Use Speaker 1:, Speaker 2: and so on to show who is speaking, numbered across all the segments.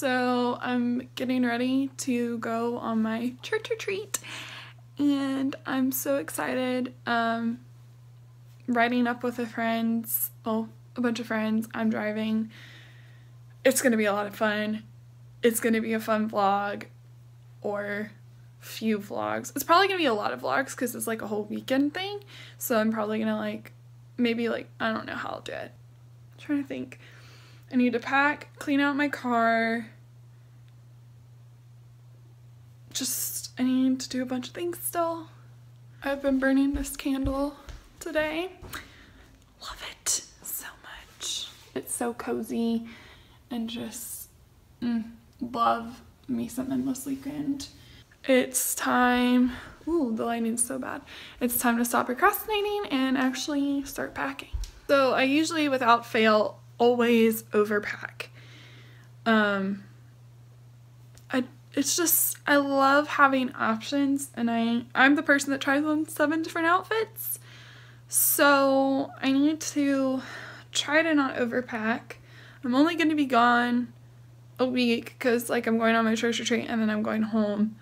Speaker 1: So I'm getting ready to go on my trick or treat, and I'm so excited. Riding up with a bunch of friends. I'm driving. It's gonna be a lot of fun. It's gonna be a fun vlog, or few vlogs. It's probably gonna be a lot of vlogs because it's like a whole weekend thing. So I'm probably gonna maybe I don't know how I'll do it. I'm trying to think. I need to pack, clean out my car. I need to do a bunch of things still. I've been burning this candle today. Love it so much. It's so cozy and just love me some endless weekend. It's time. Ooh, the lighting's so bad. It's time to stop procrastinating and actually start packing. So I usually, without fail, always overpack. I love having options, and I'm the person that tries on 7 different outfits. So I need to try to not overpack. I'm only going to be gone a week because I'm going on my church retreat and then I'm going home.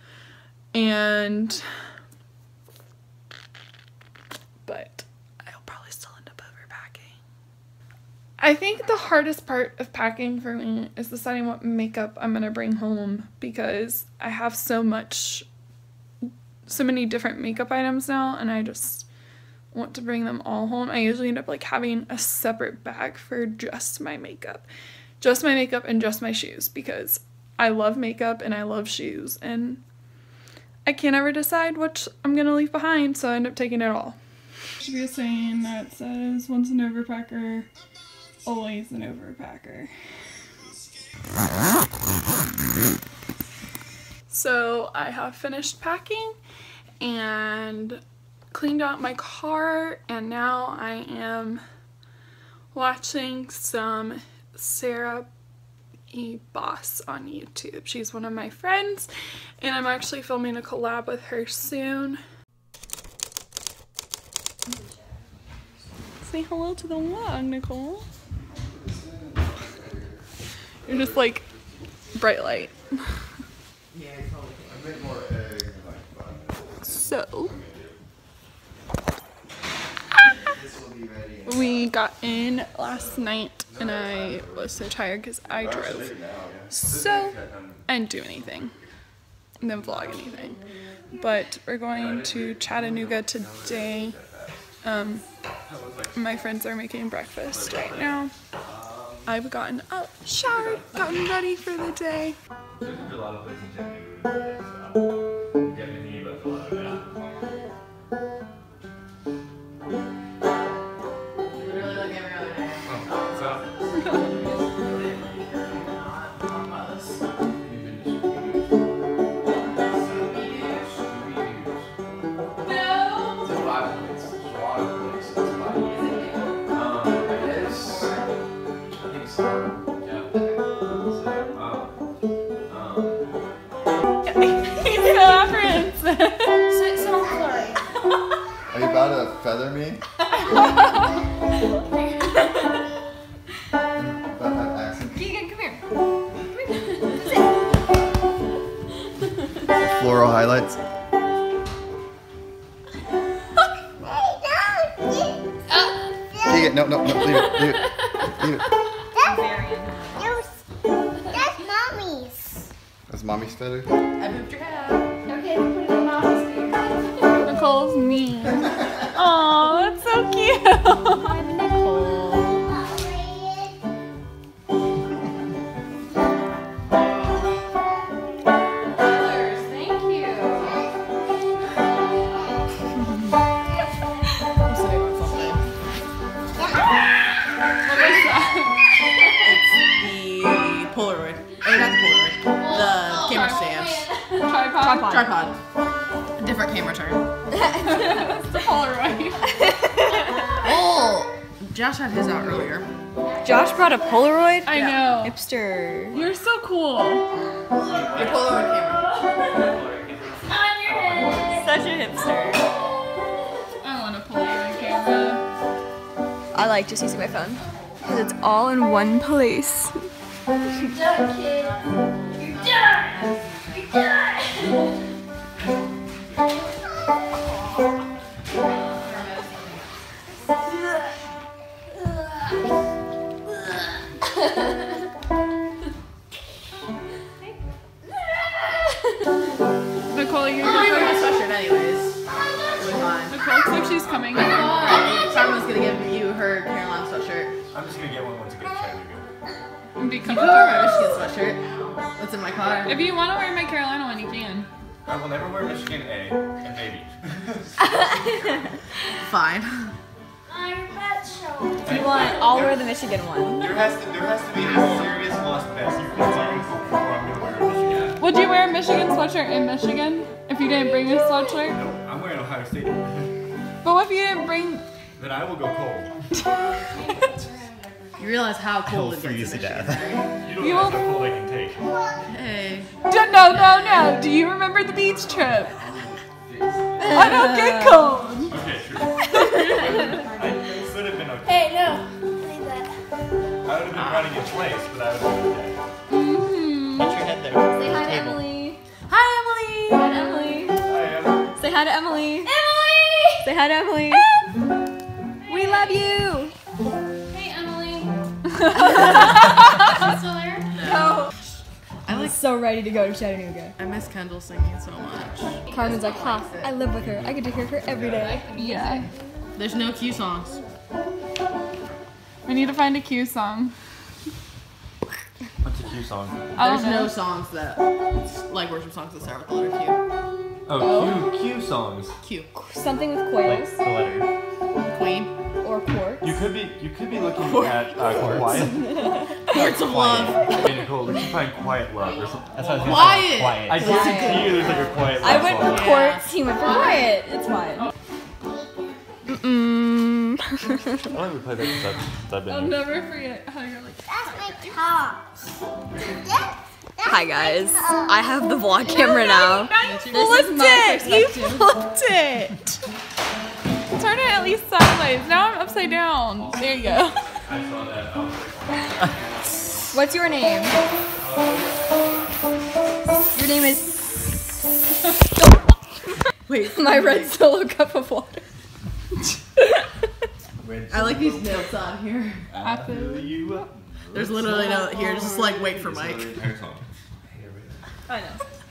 Speaker 1: But I'll probably still end up overpacking. I think the hardest part of packing for me is deciding what makeup I'm gonna bring home, because I have so many different makeup items now, and I just want to bring them all home. I usually end up having a separate bag for just my makeup and just my shoes, because I love makeup and I love shoes, and I can't ever decide which I'm gonna leave behind, so I end up taking it all. There should be a saying that says, once an overpacker, always an overpacker. So I have finished packing and cleaned out my car, and now I am watching some Sarah Boss on YouTube. She's one of my friends, and I'm actually filming a collab with her soon. Say hello to the vlog, Nicole. You're just bright light. So we got in last night and I was so tired because I drove. So I didn't do anything. I didn't vlog anything. But we're going to Chattanooga today. My friends are making breakfast right now. I've gotten up, showered, gotten ready for the day.
Speaker 2: Are you about to feather me?
Speaker 3: Keegan, come here.
Speaker 2: Floral highlights. Keegan, no, leave it.
Speaker 4: That's mommy's.
Speaker 2: That's mommy's feather?
Speaker 3: I moved your head out. Okay, put it in mommy's ear.
Speaker 1: Nicole's mean. Aw, that's so cute.
Speaker 3: Nicole. Thank you. I'm sitting on something. What is that? It's the Polaroid. Or not the Polaroid. The camera stand. Tripod. A different camera turn.
Speaker 1: It's the Polaroid.
Speaker 3: Oh, Josh had his out earlier.
Speaker 5: Josh brought a Polaroid?
Speaker 1: I know.
Speaker 5: Hipster.
Speaker 1: You're so cool.
Speaker 3: Your Polaroid camera.
Speaker 1: On your head.
Speaker 5: Such a hipster.
Speaker 1: I want a Polaroid camera.
Speaker 5: I like just using my phone because it's all in one place.
Speaker 4: You're done, kid. You're done. You're done.
Speaker 1: Nicole, you
Speaker 3: I'm wearing my sweatshirt anyways. Really fine.
Speaker 1: Nicole looks like she's coming.
Speaker 3: Carmen's gonna give you her Carolina sweatshirt.
Speaker 6: I'm just gonna get one once it gets Chattanooga.
Speaker 1: And be
Speaker 3: You
Speaker 1: coming.
Speaker 3: can wear my Michigan sweatshirt. That's in my car.
Speaker 1: If you want to wear my Carolina one, you can.
Speaker 6: I will never wear Michigan A and maybe.
Speaker 3: Fine.
Speaker 4: I'm pet show.
Speaker 5: If you want, I'll wear the Michigan one.
Speaker 6: There has to be a serious lost best before I'm gonna wear a Michigan.
Speaker 1: Would you wear a Michigan sweatshirt in Michigan if you didn't bring a sweatshirt?
Speaker 6: No, I'm wearing Ohio State.
Speaker 1: But what if you didn't bring?
Speaker 6: Then I will go cold.
Speaker 3: You realize how cold it gets in Michigan, right?
Speaker 6: You don't know how cold I can take.
Speaker 3: Hey.
Speaker 1: No. Do you remember the beach trip? I don't get cold.
Speaker 6: Okay, true. I could have been okay.
Speaker 4: Hey, no. Leave that.
Speaker 6: I would have been running in place, but I would have been okay.
Speaker 7: Put your head there.
Speaker 5: Say hi to Emily. Hi, Emily. Hi, Emily.
Speaker 6: I am.
Speaker 5: Say hi to Emily.
Speaker 4: Emily!
Speaker 5: Say hi to Emily. We love you.
Speaker 4: Hey, Emily. She's still there?
Speaker 5: No.
Speaker 3: I like.
Speaker 5: So ready to go to Chattanooga.
Speaker 3: I miss Kendall singing so much.
Speaker 5: Carmen's like, huh, I live with her. I get to hear her every day.
Speaker 1: Yeah.
Speaker 3: There's no Q songs.
Speaker 1: We need to find a Q song.
Speaker 7: What's a Q song?
Speaker 1: I don't
Speaker 3: There's
Speaker 1: know.
Speaker 3: no songs that like worship songs that start with the letter Q.
Speaker 7: Oh, Q songs.
Speaker 3: Q.
Speaker 5: Something with
Speaker 7: Like
Speaker 5: quails
Speaker 7: the letter.
Speaker 3: Queen.
Speaker 5: or quartz.
Speaker 7: You could be looking at quiet.
Speaker 3: Quarts of love.
Speaker 7: Hey, Nicole, we should find quiet love or something. That's what I was
Speaker 3: Quiet.
Speaker 7: Quiet. I guarantee you there's like a quiet love
Speaker 5: I went
Speaker 7: song.
Speaker 5: for quartz, he went for quiet. It's fine.
Speaker 7: I like we play that because I've been
Speaker 1: I'll
Speaker 7: here.
Speaker 1: never forget how you're like.
Speaker 4: That's my top.
Speaker 5: Hi guys, I have the vlog camera now.
Speaker 1: Flipped it! You flipped it! Turn it at least sideways. Now I'm upside down. There you go.
Speaker 6: I saw that.
Speaker 5: What's your name? Your name is...
Speaker 3: Wait.
Speaker 5: My red solo cup of water.
Speaker 3: I like these notes on here.
Speaker 6: I fill you up.
Speaker 3: There's literally no here. Just like wait for Mike.
Speaker 5: I know.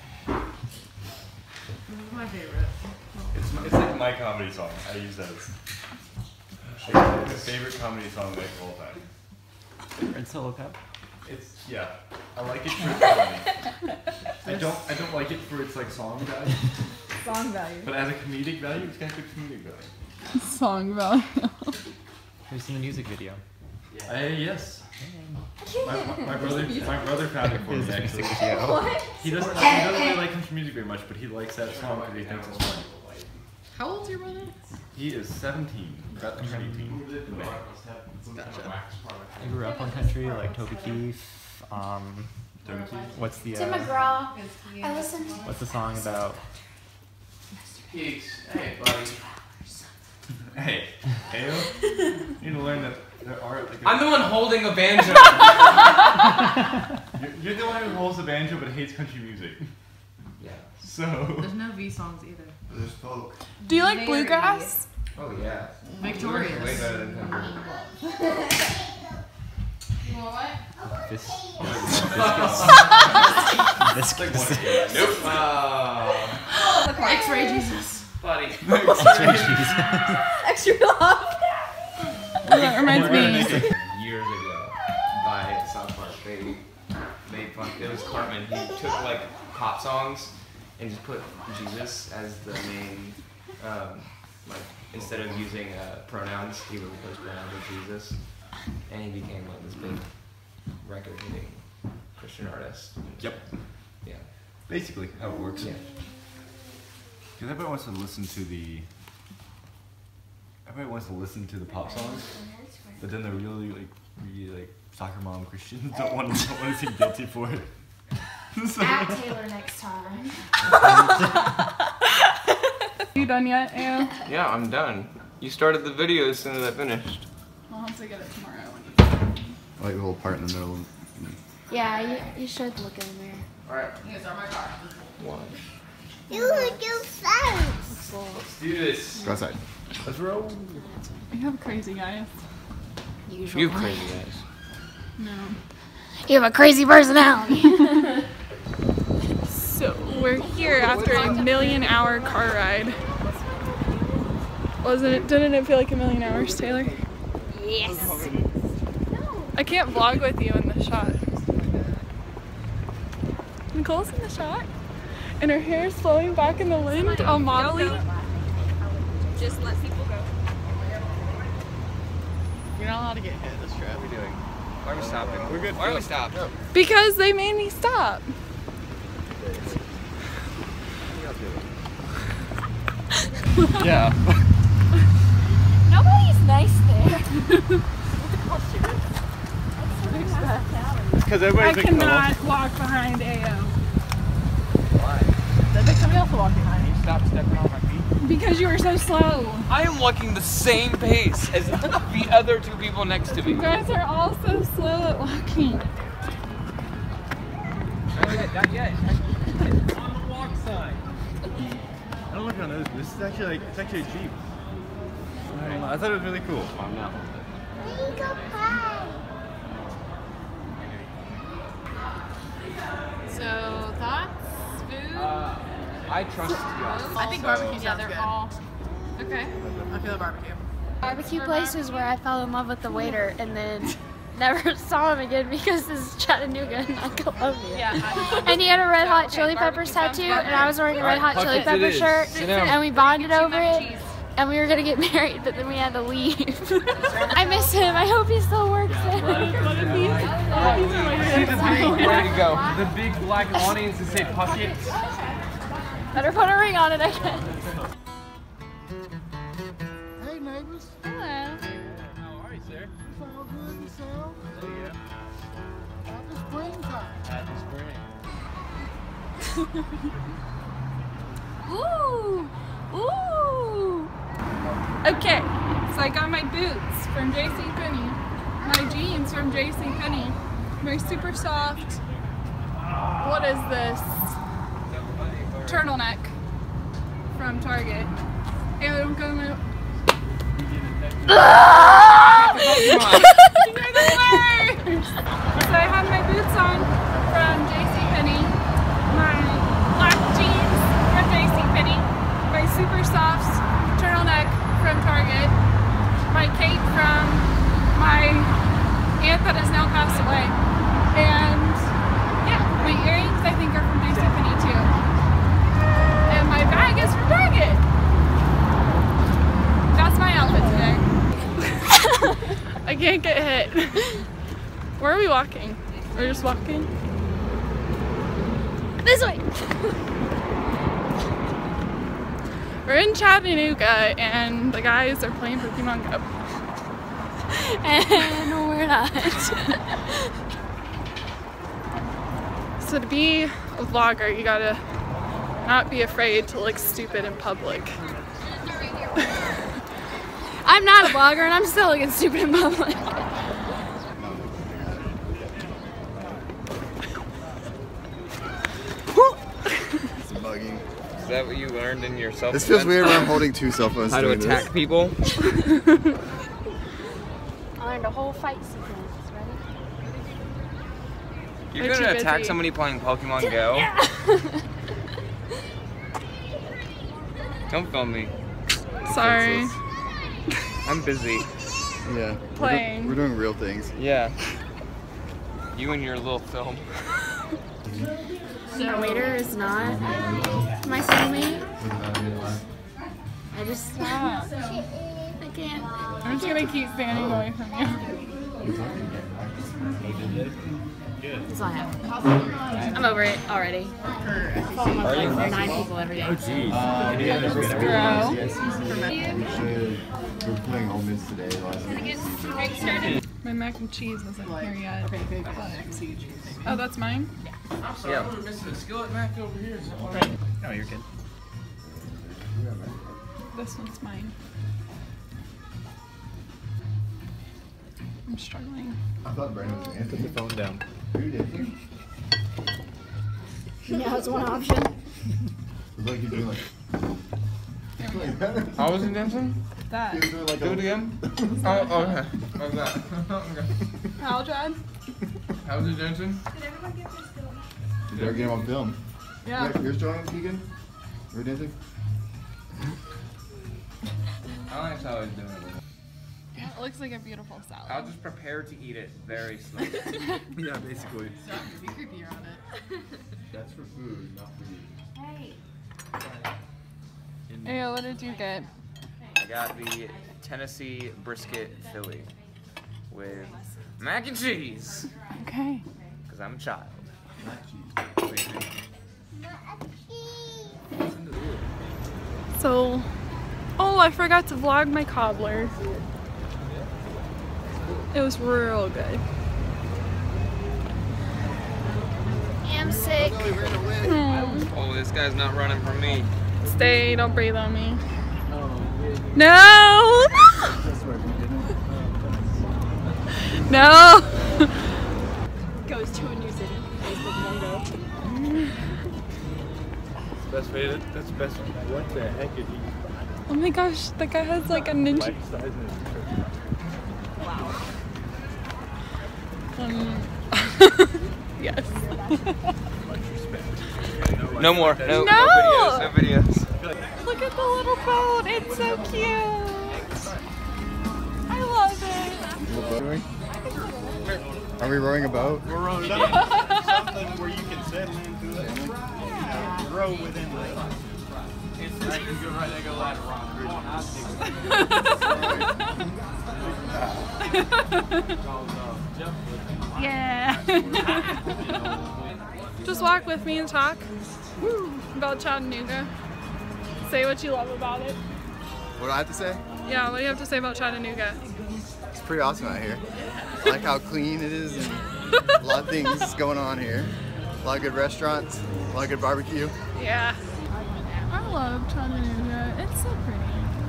Speaker 3: This is my favorite.
Speaker 6: It's like my comedy song. I use that as my favorite comedy song of all time.
Speaker 7: Red solo cup.
Speaker 6: Yeah. I like it for its comedy. I don't like it for its like song value.
Speaker 5: Song value.
Speaker 6: But as a comedic value, it's got good comedic value.
Speaker 1: Song value.
Speaker 7: Have you seen the music video?
Speaker 6: Yes. My brother found it for me actually.
Speaker 5: What?
Speaker 6: He doesn't really like country music very much, but he likes that song because he thinks it's funny.
Speaker 3: How old's your brother?
Speaker 6: He is 17, about to turn 18.
Speaker 3: Gotcha.
Speaker 7: I grew up on country, like Toby Keith. What's the
Speaker 4: Tim McGraw. I listened to
Speaker 7: what's the song about?
Speaker 6: Hey, buddy. Hey, Ayo, you need to learn that there are like.
Speaker 8: I'm the one holding a banjo.
Speaker 6: You're the one who holds the banjo but hates country music.
Speaker 8: Yeah.
Speaker 6: So.
Speaker 3: There's no V songs either.
Speaker 6: There's folk.
Speaker 1: Do you like bluegrass?
Speaker 8: Oh yeah.
Speaker 3: Victorious.
Speaker 8: Way better than country.
Speaker 4: You want what?
Speaker 7: This.
Speaker 8: Nope.
Speaker 3: X-Ray Jesus.
Speaker 8: Buddy.
Speaker 5: Extra love.
Speaker 1: That reminds me.
Speaker 8: Years ago, by South Park, they made fun. It was Carmen. He took like pop songs and just put Jesus as the main. Like instead of using pronouns, he would replace pronouns with Jesus, and he became like this big record-hitting Christian artist.
Speaker 6: Yep.
Speaker 8: Yeah.
Speaker 6: Basically, how it works.
Speaker 8: Yeah.
Speaker 6: Because everybody wants to listen to the. Everybody wants to listen to the pop songs, but then the really like soccer mom Christians don't want to seem guilty for it. So,
Speaker 4: At Taylor next time.
Speaker 1: You done yet, Ayo?
Speaker 8: Yeah, I'm done. You started the video as soon as I finished.
Speaker 1: I'll have to get it tomorrow when you
Speaker 2: I like the little part in the middle.
Speaker 4: Yeah, you should look in the mirror.
Speaker 8: Alright.
Speaker 3: I'm gonna start my car.
Speaker 8: One.
Speaker 4: You look your face.
Speaker 8: Let's do this.
Speaker 2: Go outside.
Speaker 8: Let's roll.
Speaker 1: You have crazy guys.
Speaker 8: You crazy guys.
Speaker 1: No.
Speaker 4: You have a crazy personality.
Speaker 1: So we're here after a 1,000,000-hour car ride. Didn't it feel like 1,000,000 hours, Taylor?
Speaker 4: Yes.
Speaker 1: I can't vlog with you in the shot. Nicole's in the shot, and her hair is flowing back in the wind, all modelly.
Speaker 5: Just let people go.
Speaker 7: You're not allowed to get hit this trip.
Speaker 8: What are we doing? Why are we stopping? We're good. Why are we stopped?
Speaker 1: Because they made me stop.
Speaker 7: Yeah.
Speaker 4: Nobody's nice there.
Speaker 7: Because
Speaker 1: I
Speaker 7: everybody's like,
Speaker 1: cannot walk behind AO.
Speaker 8: Why?
Speaker 3: There's somebody else walking behind me.
Speaker 8: Stop stepping on my feet.
Speaker 1: Because you were so slow.
Speaker 8: I am walking the same pace as the other two people next to me.
Speaker 1: You guys are all so slow at walking.
Speaker 8: Not yet. On the walk sign.
Speaker 7: I don't look on those. This is actually like, it's actually a Jeep. I thought it was really cool. I'm not.
Speaker 5: So, thoughts? Food?
Speaker 8: I trust you.
Speaker 3: I think barbecue sounds good.
Speaker 5: Okay.
Speaker 3: I feel a barbecue.
Speaker 4: Barbecue place is where I fell in love with the waiter and then never saw him again because this is Chattanooga, not Columbia.
Speaker 5: Yeah.
Speaker 4: And he had a Red Hot Chili Peppers tattoo, and I was wearing a Red Hot Chili Pepper shirt, and we bonded over it, and we were gonna get married, but then we had to leave. I miss him. I hope he still works there.
Speaker 8: See the big, ready to go. The big black awnings that say Puckett.
Speaker 4: Better put a ring on it, I guess.
Speaker 9: Hey neighbors,
Speaker 4: Hello.
Speaker 8: How are you, sir?
Speaker 9: it's all good yourself.
Speaker 8: There you go.
Speaker 9: Happy springtime.
Speaker 8: Happy spring.
Speaker 1: Ooh, ooh. Okay, so I got my boots from JCPenney, my jeans from JCPenney, my super soft, what is this, turtleneck from Target, and I'm gonna, you're the worst! So I have my boots on from JCPenney, my black jeans from JCPenney, my super soft turtleneck from Target, my cape from my aunt that has now passed away, and yeah, my earrings I think are from JCPenney too, and my bag is from Target. That's my outfit today. I can't get hit. Where are we walking? We're just walking?
Speaker 4: This way.
Speaker 1: We're in Chattanooga and the guys are playing Pokemon Go.
Speaker 4: And we're not.
Speaker 1: So to be a vlogger, you gotta not be afraid to look stupid in public.
Speaker 4: I'm not a vlogger and I'm still looking stupid in public.
Speaker 2: It's bugging.
Speaker 8: Is that what you learned in your self-defense?
Speaker 2: This feels weird when I'm holding two cell phones.
Speaker 8: How to
Speaker 2: doing
Speaker 8: attack
Speaker 2: this.
Speaker 8: people?
Speaker 4: I learned a whole fight sequence.
Speaker 8: You're
Speaker 1: They're
Speaker 8: gonna
Speaker 1: too
Speaker 8: attack
Speaker 1: busy.
Speaker 8: somebody playing Pokemon Go? Don't film me.
Speaker 1: Sorry.
Speaker 8: I'm busy.
Speaker 2: Yeah.
Speaker 1: Playing.
Speaker 2: We're doing real things.
Speaker 8: Yeah. You and your little film.
Speaker 4: Our waiter is not my cellmate. I just
Speaker 1: Stop.
Speaker 4: I can't.
Speaker 1: I'm just gonna keep standing away from you.
Speaker 4: That's all I have. I'm over it already. I fall in love with like 9 people every day.
Speaker 2: We're playing Ole Miss today.
Speaker 1: My mac and cheese isn't here yet. Oh, that's mine?
Speaker 8: Yeah.
Speaker 7: No, you're good.
Speaker 1: This one's mine. I'm struggling.
Speaker 2: I thought Brandon was
Speaker 7: Put the phone down. Are you dancing?
Speaker 5: Yeah, that's one option.
Speaker 7: It's like you're doing like.
Speaker 8: How was he dancing?
Speaker 3: That.
Speaker 7: You're doing like
Speaker 8: Do it again. Oh, okay. Like that. Okay.
Speaker 3: How, Chad?
Speaker 8: How was he dancing?
Speaker 7: You better get him on film.
Speaker 3: Yeah.
Speaker 7: You're showing him, Keegan? You're dancing?
Speaker 8: I like how he's doing it.
Speaker 3: It looks like a beautiful salad.
Speaker 8: I'll just prepare to eat it very slowly.
Speaker 7: Yeah, basically.
Speaker 3: So I can be creepier on it.
Speaker 7: That's for food, not for you.
Speaker 3: Hey, what did you get?
Speaker 8: I got the Tennessee brisket Philly with mac and cheese.
Speaker 3: Okay.
Speaker 8: Because I'm a child.
Speaker 1: So, oh, I forgot to vlog my cobbler. It was real good.
Speaker 4: I'm sick.
Speaker 8: Oh, this guy's not running from me.
Speaker 1: Stay, don't breathe on me. No! No!
Speaker 5: Goes to a new city.
Speaker 7: Best way. That's best. What the heck is he?
Speaker 1: Oh my gosh, the guy has like a ninja.
Speaker 7: Life size in his
Speaker 1: Yes.
Speaker 7: much respect.
Speaker 8: No more. No videos.
Speaker 1: Look at the little boat. It's so cute. I love it.
Speaker 7: Are we rowing a boat?
Speaker 10: We're rowing something where you can settle into it. Row within the. It's like you go right there, go ladder rock.
Speaker 1: Yeah. Just walk with me and talk about Chattanooga. Say what you love about it.
Speaker 7: What do I have to say?
Speaker 1: Yeah, what do you have to say about Chattanooga?
Speaker 7: It's pretty awesome out here. I like how clean it is and a lot of things going on here. A lot of good restaurants, a lot of good barbecue.
Speaker 1: Yeah. I love Chattanooga. It's so pretty.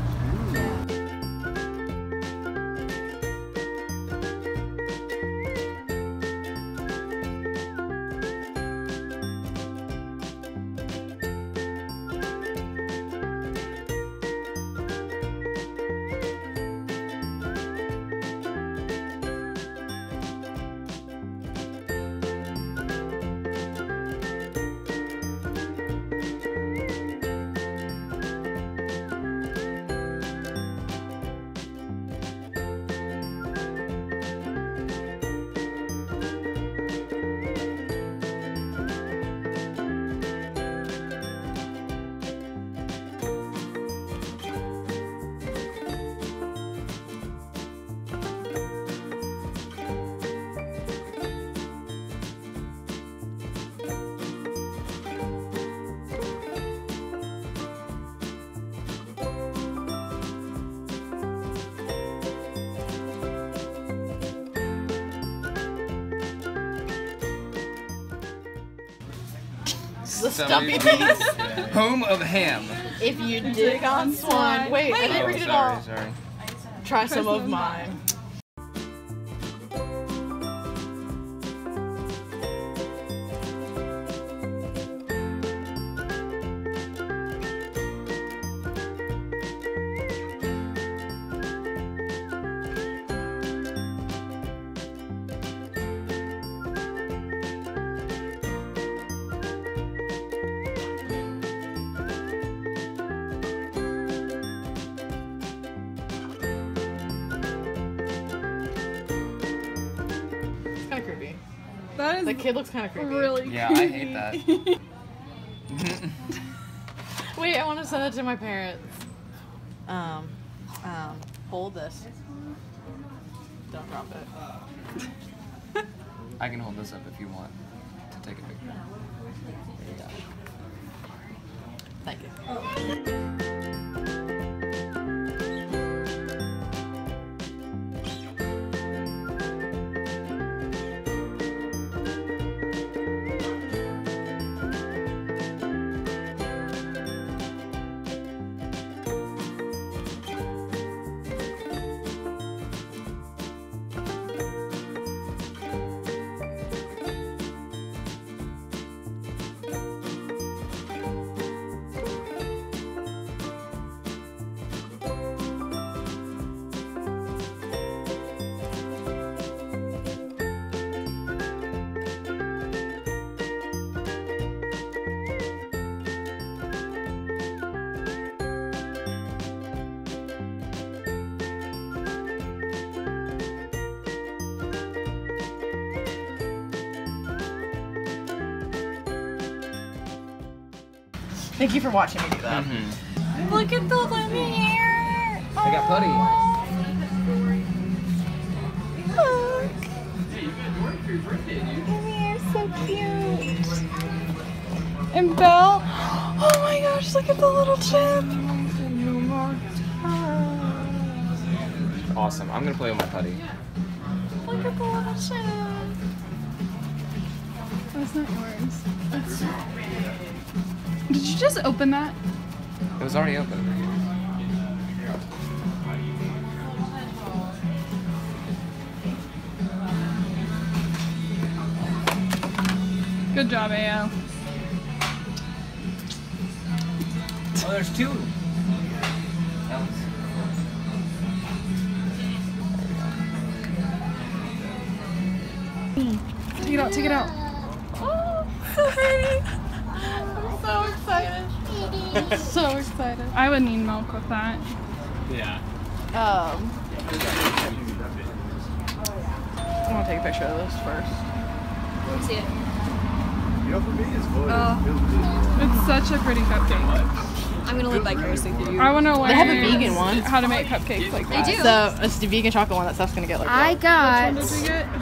Speaker 3: The stuffy piece.
Speaker 8: Home of ham.
Speaker 3: If you dig on swine. Wait, I didn't read it all.
Speaker 8: Sorry.
Speaker 3: Try some of mine. Kind of creepy.
Speaker 1: That is
Speaker 3: The kid looks kind of creepy.
Speaker 1: really
Speaker 8: Yeah, I hate that.
Speaker 3: Wait, I want to send it to my parents. Hold this. Don't drop it.
Speaker 8: I can hold this up if you want to take a picture. There you go.
Speaker 3: Thank you. Thank you for watching me do that.
Speaker 1: Look at the Lumiere.
Speaker 8: I got putty.
Speaker 1: Look. Lumiere's so cute. And Belle. Oh my gosh, look at the little chip.
Speaker 8: Awesome. I'm gonna play with my putty.
Speaker 1: Look at the little chip. That's not yours. That's... Did you just open that?
Speaker 8: It was already open.
Speaker 1: Good job, AO.
Speaker 8: Oh, there's two.
Speaker 1: Take it out, take it out. Oh, so pretty. I'm so excited. So excited. I would need milk with that.
Speaker 8: Yeah.
Speaker 3: I want to take a picture of this first.
Speaker 5: Let me see it.
Speaker 6: You know, for me, it's good.
Speaker 1: It's such a pretty cupcake.
Speaker 5: I'm gonna live vicariously through you.
Speaker 1: I want to learn
Speaker 3: They have a vegan one.
Speaker 1: how to make cupcakes like that.
Speaker 5: They do.
Speaker 3: So it's the vegan chocolate one that Steph's gonna get later.
Speaker 4: I got
Speaker 1: What did we get?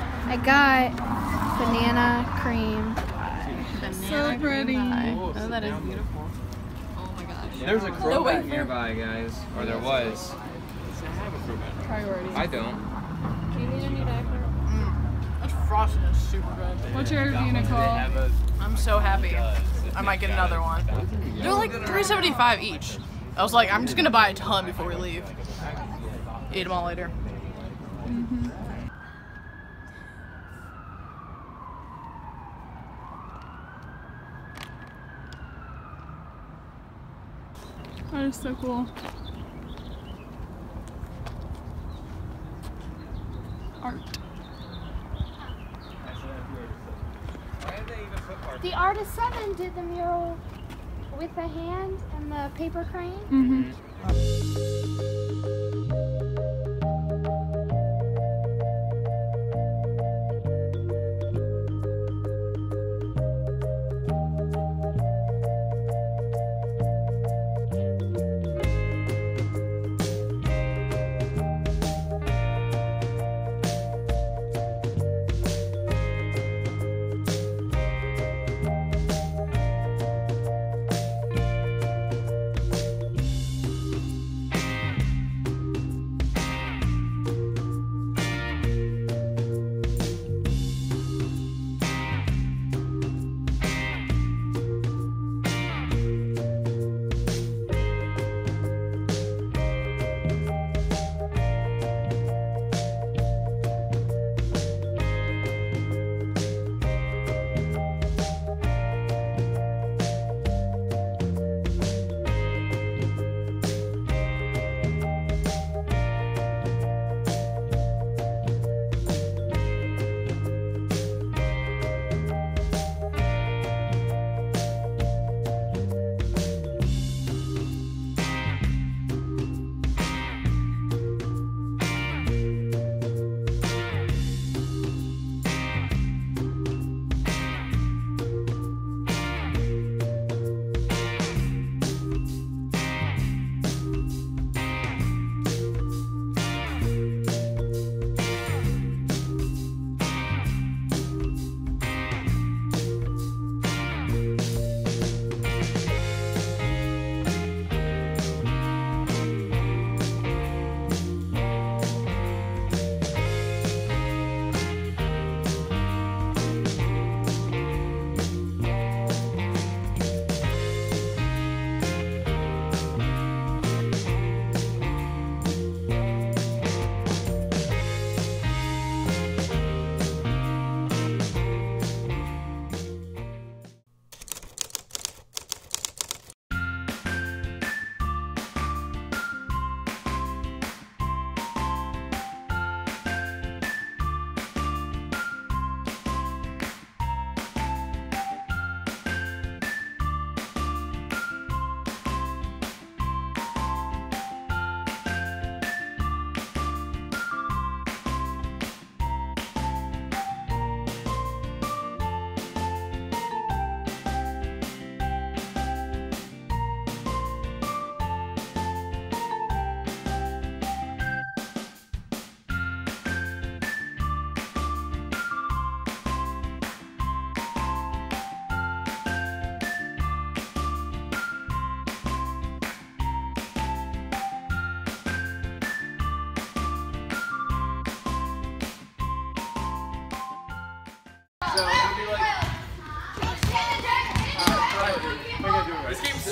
Speaker 4: banana cream.
Speaker 1: So pretty.
Speaker 3: Oh, that is beautiful.
Speaker 5: Oh my gosh.
Speaker 8: There's a Crobat nearby, guys. Or there was.
Speaker 1: Priority.
Speaker 8: I don't.
Speaker 5: Do you need a new diaper?
Speaker 3: This frosting is super good.
Speaker 1: What's your review, Nicole?
Speaker 3: I'm so happy. I might get another one. They're like $3.75 each. I was like, I'm just gonna buy a ton before we leave. Eat them all later.
Speaker 1: That is so cool. Art.
Speaker 4: The Artist 7 did the mural with the hand and the paper crane.
Speaker 1: Mm-hmm.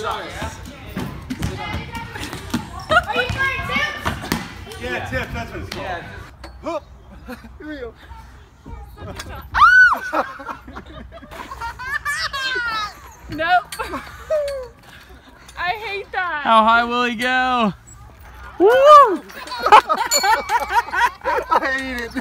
Speaker 1: Are you trying tips?
Speaker 10: Yeah, tip, that's what it's called. Yeah. Hoop. Here we go.
Speaker 1: Nope. I hate that.
Speaker 11: How high will he go? Woo!
Speaker 10: I hate it.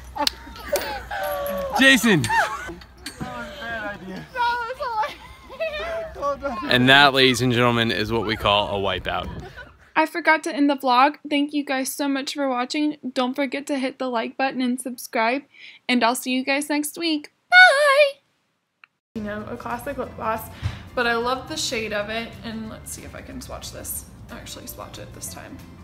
Speaker 11: Jason.
Speaker 10: That was a bad idea. Oh, no.
Speaker 11: And that, ladies and gentlemen, is what we call a wipeout.
Speaker 1: I forgot to end the vlog. Thank you guys so much for watching. Don't forget to hit the like button and subscribe. And I'll see you guys next week. Bye! You know, a classic lip gloss. But I love the shade of it. And let's see if I can swatch this. Actually swatch it this time.